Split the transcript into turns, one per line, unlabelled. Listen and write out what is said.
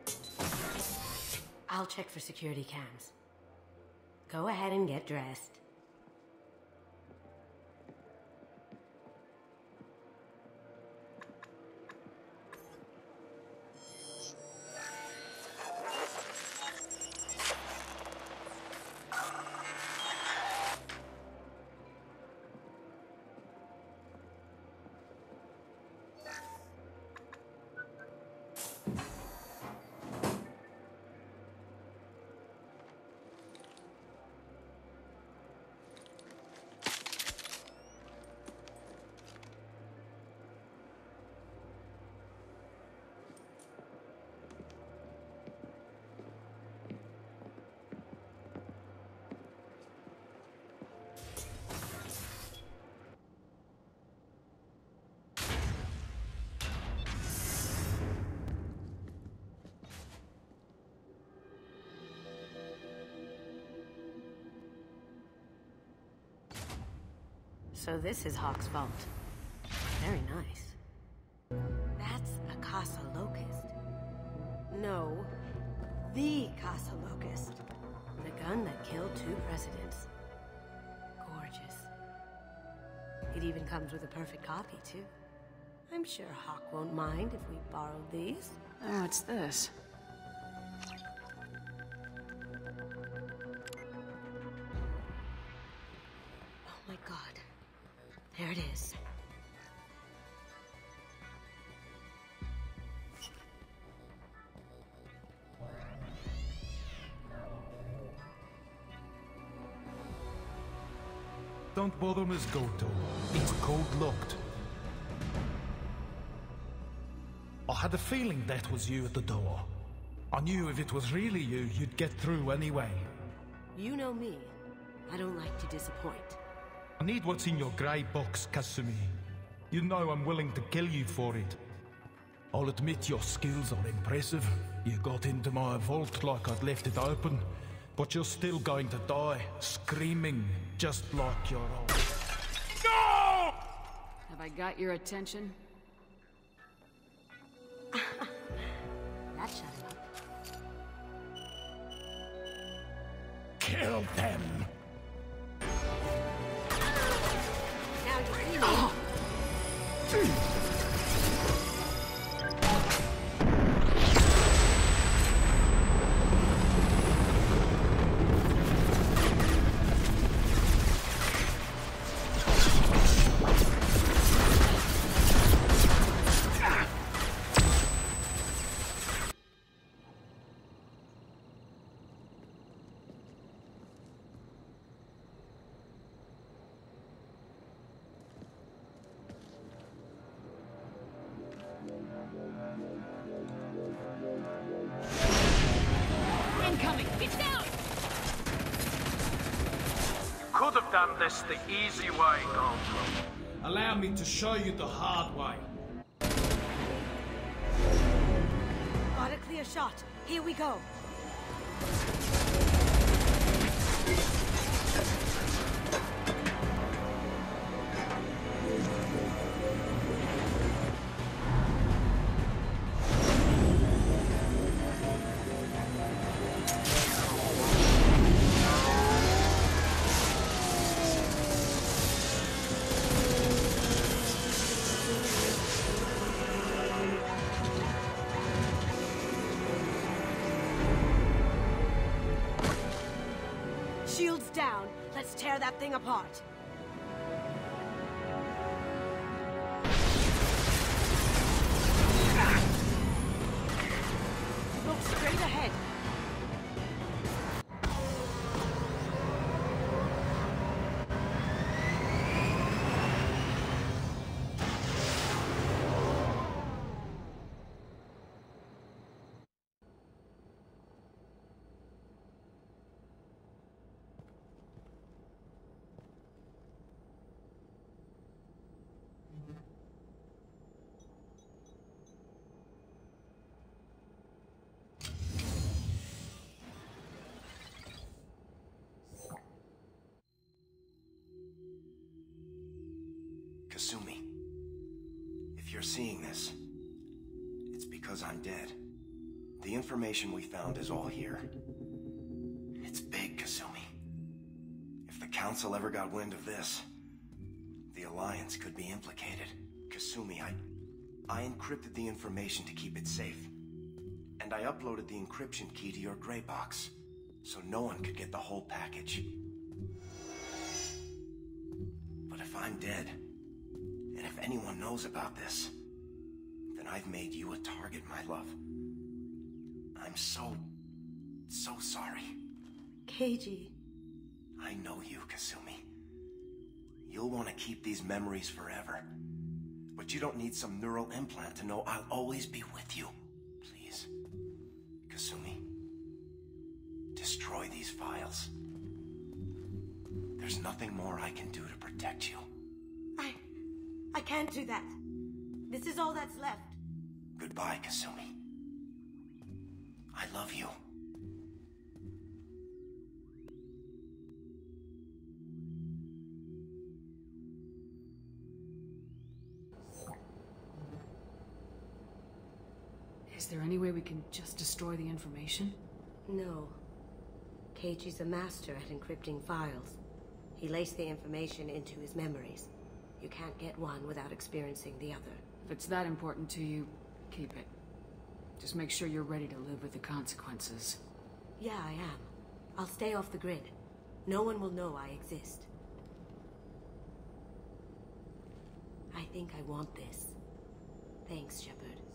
I'll check for security cams. Go ahead and get dressed. So this is Hawk's vault. Very nice. That's a Casa Locust. No, the Casa Locust. The gun that killed 2 presidents. Gorgeous. It even comes with a perfect copy, too. I'm sure Hawk won't mind if we borrowed these.
Oh, what's this?
Oh my god. There it is.
Don't bother, Miss Goto. It's code locked. I had a feeling that was you at the door. I knew if it was really you, you'd get through anyway.
You know me. I don't like to disappoint.
I need what's in your grey box, Kasumi. You know I'm willing to kill you for it. I'll admit your skills are impressive. You got into my vault like I'd left it open, but you're still going to die, screaming, just like your old... No!
Have I got your attention?
That shut him up.
Kill them!
Now you see me.
Oh. Incoming! Get down!
Could have done this the easy way, Goto. Allow me to show you the hard way.
Got a clear shot. Here we go. Shields down. Let's tear that thing apart. Look straight ahead.
Kasumi, if you're seeing this, it's because I'm dead. The The information we found is all here. It's big, Kasumi. If the Council ever got wind of this, the Alliance could be implicated. Kasumi, I encrypted the information to keep it safe. And I uploaded the encryption key to your gray box, so no one could get the whole package. But if I'm dead, and if anyone knows about this, then I've made you a target, my love. I'm so sorry.
Keiji.
I know you, Kasumi. You'll want to keep these memories forever. But you don't need some neural implant to know I'll always be with you. Please, Kasumi, destroy these files. There's nothing more I can do to protect you.
I can't do that. This is all that's left.
Goodbye, Kasumi. I love you.
Is there any way we can just destroy the information?
No. Keiji's a master at encrypting files. He laced the information into his memories. You can't get one without experiencing the other.
If it's that important to you, keep it. Just make sure you're ready to live with the consequences.
Yeah, I am. I'll stay off the grid. No one will know I exist. I think I want this. Thanks, Shepard.